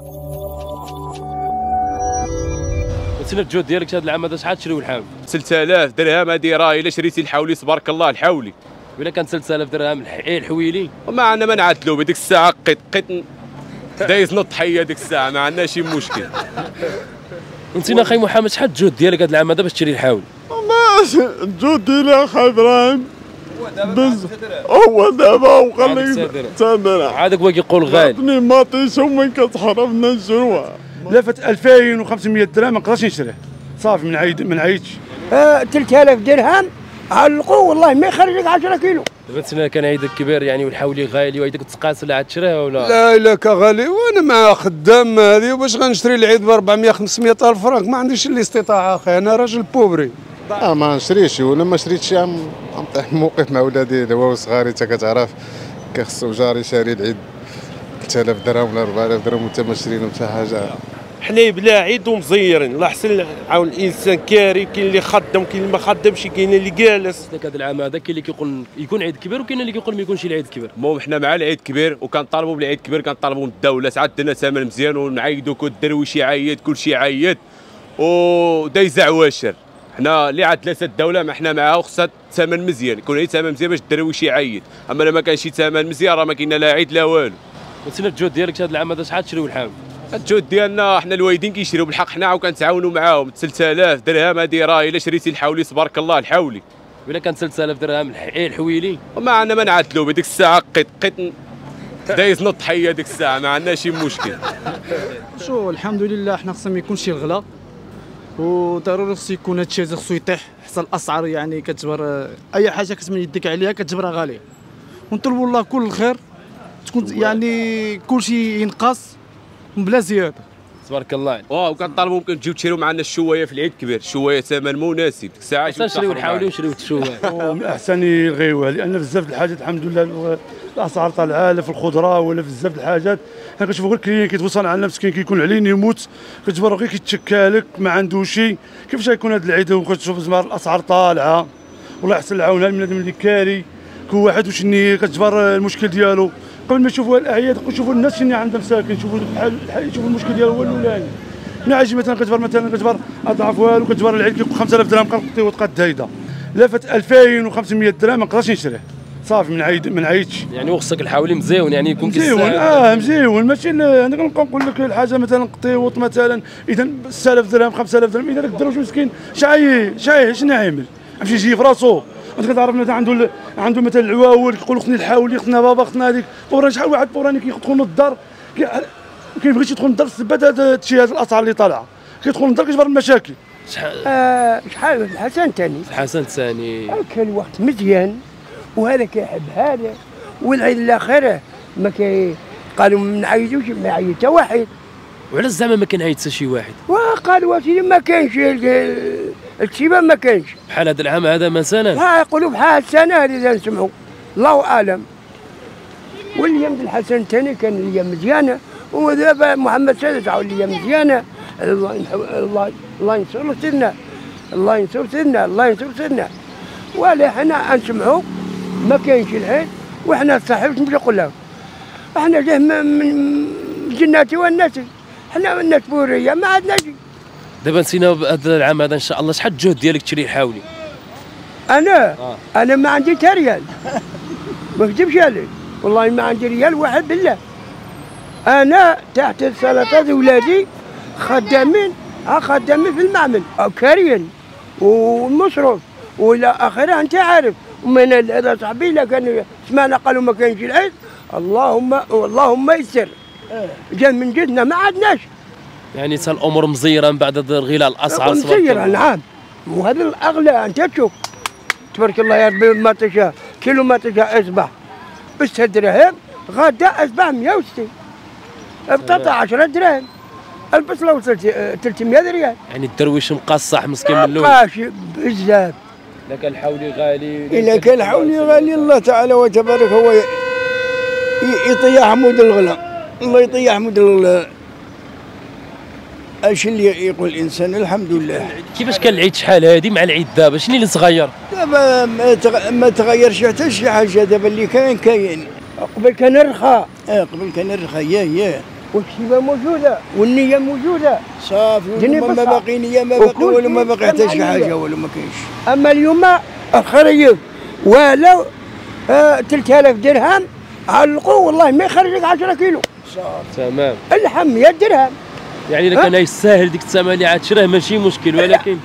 سنة الجود ديالك هذا العام هذا شحال تشريو الحاول؟ 3000 درهم. هذه راه الا شريتي الحولي تبارك الله الحولي. ولا كان 3000 درهم الحويلي؟ وما عندنا ما نعدلو بديك الساعه قط دايز نضحيه ديك الساعه ما عندنا شي مشكل. وانتينا اخي محمد شحال الجود ديالك هذا العام هذا باش تشري الحاول؟ والله الجود ديالي اخي ابراهيم هو دابا وخليك تمام عادك هو كيقول غالي. عطني ماطيش ومن كتحرمنا نشروها. لافت 2500 درهم ما نقدرش نشريه صافي من عيدش. 3000 درهم علقوا والله ما يخرج لك 10 كيلو. دابا تسنى كان عيدك كبير يعني والحولي غالي وعيدك تقاس ولا عاد تشريها ولا؟ لا الا كغالي وانا مع خدام هذه واش غنشري العيد ب 400 500 الف فرنك ما عنديش الاستطاعه اخي انا راجل بوبري. ما نشريش وانا ما شريتش نطيح موقف مع ولادي هو صغاري انت كتعرف كيخصو جاري شاري العيد 3000 درهم ولا 4000 درهم وانت ما شري لهم حتى حاجه. حنا بلا عيد ومزيرين الله يحسن عاون الانسان كاري كاين اللي خدم كاين اللي ما خدمش كاين اللي جالس. هذا العام هذا كاين اللي كيقول يكون عيد كبير وكاين اللي كيقول ما يكونش العيد كبير. المهم حنا مع العيد كبير وكنطالبوا بالعيد كبير كنطالبوا من الدوله تعطينا ثمن مزيان ونعيدوك والدرويش يعيد كلشي يعيد ودايز عواشر. حنا اللي عاد الدوله ما حنا معاها وخصها ثمن مزيان يكون عيد ثمن مزيان باش الدرويش يعيد اما الا ما كانش شي ثمن مزيان راه ما كاين لا عيد لا والو. وسنة الجود ديالك هذا العام هذا شحال تشريو الحاول؟ الجود ديالنا حنا الوالدين كيشريو بالحق حنا عاود كنتعاونوا معاهم 3000 درهم. هذه راه الا شريتي الحولي تبارك الله الحولي. ولا كان 3000 درهم الحويلي؟ وما عندنا ما نعدلو بديك الساعه قط دايز نضحيه ديك الساعه ما عندنا شي مشكل. شو الحمد لله حنا خصنا ما يكونش شي غلا وضروري خصو يكون هادشي خصو يطيح حتى الاسعار يعني كتجبر اي حاجه كتمد يديك عليها كتجبرها غاليه ونطلبوا الله كل الخير تكون يعني كلشي ينقص بلا زياده تبارك الله. وكنطالبوا ممكن تجيو تشريو معنا الشوايه في العيد كبير الشوايه ثمن مناسب ديك الساعه نشريو الحاولي ونشريو الشوايه. من الاحسن يلغيوها لان بزاف د الحاجات الحمد لله الاسعار طالعه لا في الخضره ولا في بزاف د الحاجات. حنا كنشوفوا غير الكليين كيتوصل على مسكين كيكون عليه يموت كتجبر غير كيتشكى لك ما عندوش شي. كيفاش غيكون هذا العيد وكتشوف زعما الاسعار طالعه والله يحسن العون البنادم اللي كاري كل واحد واش كتجبر المشكل ديالو قبل ما يشوفوا الاعياد يشوفوا الناس شنو عندهم ساكن يشوفوا يشوفوا المشكل ديالو هو الاولاني. من عاجي مثلا كتجبر اضعف والو كتجبر العيد كيكون 5000 درهم كنقطي وتقاد هيدا لافت 2500 درهم ما نقدرش نشريه صافي من عيدش. يعني وخصك الحاولي مزيون يعني يكون مزيون مزيون ماشي انا كنقول لك الحاجه مثلا قطيوط مثلا اذا 6000 درهم 5000 درهم اذا الدروج مسكين شاي شنو يعمل يمشي يجي في راسو. انت كتعرف مثلا عنده مثلا العواول كيقول خصني الحاولي خصنا بابا خصنا هذيك بوران شحال واحد بوراني كيدخل للدار كيبغيش يدخل للدار بسبب هذا الاسعار اللي طالعه كيدخل للدار كيجبر المشاكل. شحال الحسن الثاني الحسن الثاني كان وقت مزيان وهذا كيحب هذا والعيد الاخر ما قالوا ما نعيدوش ما عيد حتى واحد. وعلاش زعما ما كنعيد حتى شي واحد؟ وقالوا اسيدي ما كاينش الشباب ما كاينش بحال هذا العام هذا مثلا يقولوا بحال السنه هذه اذا نسمعوا الله اعلم. والايام ديال الحسن الثاني كان الايام مزيانه ودابا محمد سادس عاود الايام مزيانه. الله ينصر سيدنا الله ينصر سيدنا الله ينصر سيدنا. ولا حنا نسمعوا ما كاينش العيد وحنا صاحي واش نقول لهم احنا جاه من جناتي والناس حنا الناس بوريه ما عندناش. دابا نسينا هذا العام هذا ان شاء الله شحال الجهد ديالك تشري الحاولي؟ انا ما عندي حتى ريال ما نكذبش عليك والله ما عندي ريال واحد بالله. انا تحت السلطات ولادي خدامين في المعمل كاريين والمصروف والى اخره انت عارف. ومن هذا صاحبي الا كان سمعنا قالوا ما كاينش العيد اللهم يسر جا من جدنا ما عندناش. يعني حتى الامور مزيره من بعد غلاء الاسعار مزيره نعم وهذا الاغلى انت تشوف تبارك الله يا ربي ما تشاء كيلو ما تشاء اصبح ب 6 دراهم غدا اصبح 160 البطاطا 10 دراهم البصله وصلت 300 ريال. يعني الدرويش مقصح مسكين من الاول مابقاش بزاف. اذا كان الحولي غالي اذا كان الحولي غالي الله تعالى وتبارك هو يطيح حمود الغلا الله يطيح حمود الغلا. اش اللي يقول الانسان الحمد لله. كيفاش كان العيد شحال هادي مع العيد دابا شنو اللي تغير؟ دابا ما تغيرش حتى شي حاجه. دابا اللي كاين قبل كان رخا قبل كان رخا ياه والشيبه موجوده والنيه موجوده. صافي ما باقي نيه ما باقي والو ما باقي حتى شي حاجه والو ما كاينش. اما اليوم خريف ولو 3000 درهم علقوا والله ما يخرجك 10 كيلو. تمام. اللحم 100 درهم. يعني الا كان يستاهل ديك الثمن اللي عاد شراه ماشي مشكل، ولكن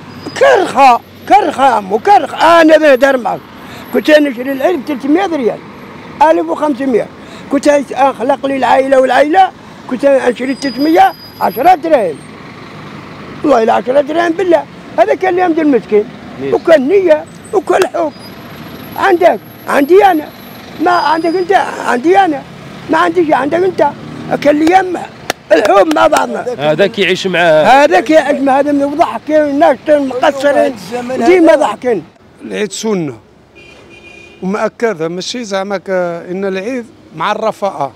كرخه امو كرخه. انا بنهضر معك، كنت نشري العلب 300 ريال 1500، كنت اخلق لي العائله والعائله كنت نشري 300 10 دراهم. والله الا 10 دراهم بالله. هذا كان اليوم ديال المسكين وكان نيه وكان حب. عندي انا، ما عندك انت، عندي انا ما عنديش عندك انت. كان اليوم الحب مع بعضنا. هذا كيعيش معاه، هذا كيعيش مع هذا من ضحكين الناس مقصرين ديما ضحكين. العيد سنه ومأكده، ماشي زعما ان العيد مع الرفاهه،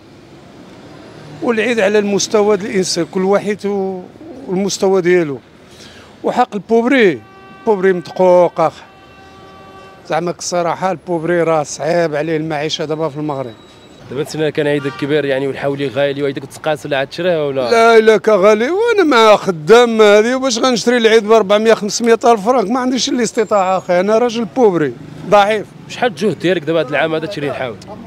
والعيد على المستوى الانسان كل واحد والمستوى ديالو. وحق البوبري متقوق اخ، زعما الصراحه البوبري راه صعيب عليه المعيشه دابا في المغرب. دابا نتسنى كان عيدك كبير يعني والحولي غالي وعيدك تقاس ولا عاد تشراه ولا لا كغالي، وانا مع خدام هذه واش غنشري العيد ب 400 500 الف فرنك؟ ما عنديش الاستطاعه اخي، انا راجل بوبري ضعيف. شحال الجهد ديالك دابا هذا العام هذا تشري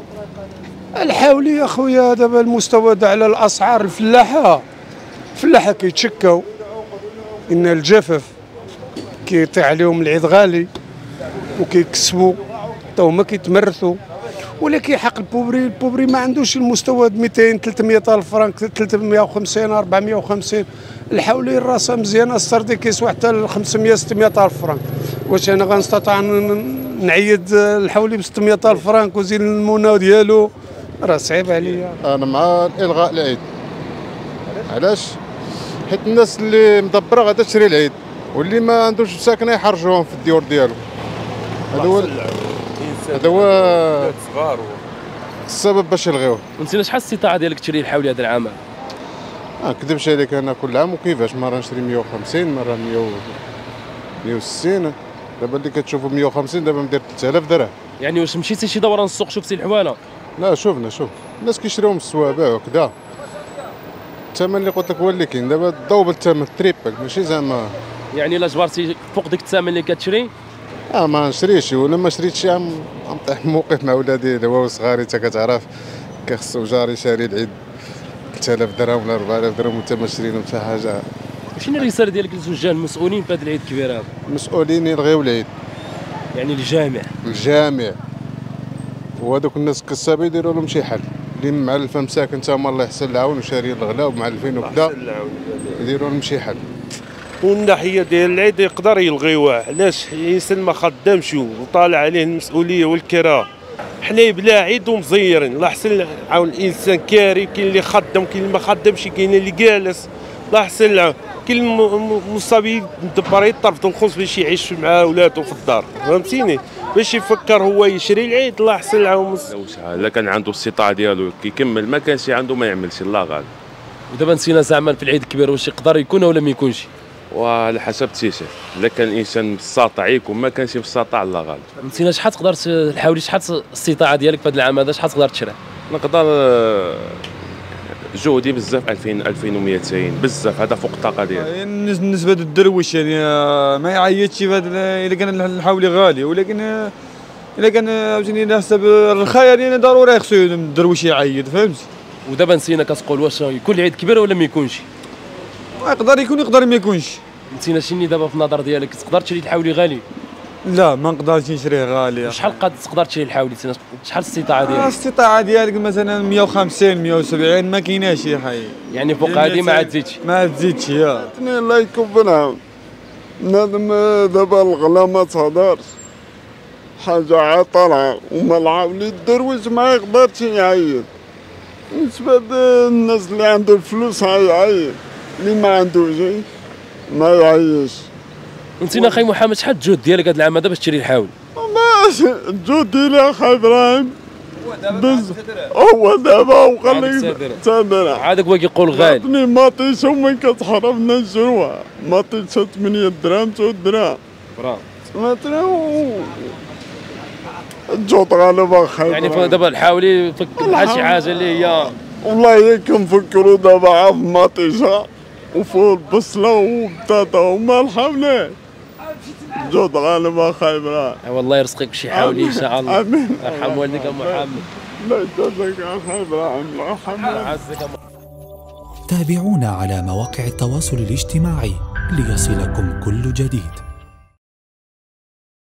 الحاولي يا خويا دابا المستوى على الاسعار. الفلاحه كيتشكاو ان الجفف كيطيح عليهم العيد غالي وكيكسبوا حتى هما كيتمرثوا، ولكن حق البوبري ما عندوش المستوى 200 300 الف فرنك 350 450. الحولي الراسه مزيانه، السردي كيسوى حتى 500 600 الف فرنك. واش انا غنستطيع نعيد الحولي ب 600 الف فرنك وزيد المونه ديالو؟ راه صعيب عليا. انا مع الغاء العيد. علاش؟ حيت الناس اللي مدبره غادا تشري العيد، واللي ما عندوش ساكنه يحرجوهم في الديور ديالو. هذا هو السبب باش يلغيوه. انت شحال الاستطاعه ديالك تشري الحولي هذا العام؟ ما نكذبش عليك، انا كل عام وكيفاش مره نشري 150 مره 160. دابا اللي كتشوفوا 150 دابا مدير 3000 درهم. يعني واش مشيتي شي دوران السوق شفتي الحواله؟ لا شوف الناس كيشريوهم السوابع وكذا. الثمن اللي قلت لك هو اللي كاين دابا، الضوبل الثمن تريبل ماشي زعما. يعني الا جبرتي فوق ديك الثمن اللي كتشري ما نشريش، ولا ما شريتش عم طيح موقف مع ولادي هو صغاري. انت كتعرف كيخصو جاري شاري العيد 3000 درهم ولا 4000 درهم وانت ما شري لهم حتى حاجه. شنو الرساله ديالك للزوجان المسؤولين في هذا العيد الكبير هذا؟ المسؤولين يلغيو العيد، يعني الجامع وهذوك الناس الكسابين يديروا لهم شي حل. اللي معلفه مساكن تا هما الله يحسن العون وشاريين الغلا ومعلفين وكذا يديروا لهم شي حل. والناحيه ديال العيد يقدر يلغيوه. علاش؟ الانسان ما خدامش وطالع عليه المسؤوليه والكراه. حنا بلا عيد ومزيرين، الله يحسن العون. الانسان كاري، كاين اللي خدام كاين اللي ما خدامش، كاين اللي جالس، الله يحسن العون. كاين المصابين مدبر يطرفوا الخبز باش يعيش مع ولادو في الدار، فهمتيني؟ باش يفكر هو يشري العيد، الله يحسن العون. الا كان عنده الاستطاعه ديالو كيكمل، ما كانش عنده ما يعملش، الله غالب. ودابا نسينا زعما في العيد الكبير واش يقدر يكون ولا ما يكونش؟ وعلى حسب التيشير، الا كان الانسان مستطاع يكون، ما كانش مستطاع الله غالب. نسينا شحال تقدر الحاولي، شحال الاستطاعه ديالك في هذا العام هذا، شحال تقدر تشري؟ نقدر جهدي بزاف 2000 2200 بزاف، هذا فوق الطاقه ديالي. بالنسبه للدرويش يعني ما يعيطش اذا كان الحولي غالي، ولكن اذا كان عاوتاني على حسب الرخاء يعني ضروري خصو الدرويش يعيط، فهمتي؟ ودابا نسينا كتقول واش يكون العيد كبير ولا ما يكونش؟ يقدر يكون يقدر ما يكونش. نسينا شنو دابا في النظر ديالك، تقدر تشري الحولي غالي؟ لا ما نقدرش نشريه غالي. شحال تقدر تشري الحولي؟ شحال الاستطاعه ديالك؟ الاستطاعه ديالك مثلا 150 170 ما كايناش يا حي. يعني فوق هذه ما عاد تزيدش؟ ما عاد تزيدش يا الله يكون العون. بنادم دابا الغلا ما تهضرش، حاجه عاد طالعه وما العاولي الدرويش ما يقدرش يعيط. بالنسبه للناس اللي عنده الفلوس يعيط، اللي ما عندوش ما يعيش. نسينا اخي محمد، شحال الجهد ديالك هذا العام هذا باش تشري الحاولي؟ الجهد ديالي اخي ابراهيم هو دابا وخليك تهدر. عادك هو كيقول غالي. عطني ماطيشه ومن كتحرمنا نشروها، ماطيشه 8 دراهم 9 دراهم. سمعتني الجهد غالبا اخي. يعني دابا الحاولي بحال شي حاجه اللي هي والله كنفكروا دابا في مطيشه وفول البصله وبطاطا ومالحه وناس جود غانم خايبره. والله يرزقك بشي حاولي ان شاء الله. امين. ارحم والديك ام محمد. لا يجازيك خايبره الله يرحمك. تابعونا على مواقع التواصل الاجتماعي ليصلكم كل جديد.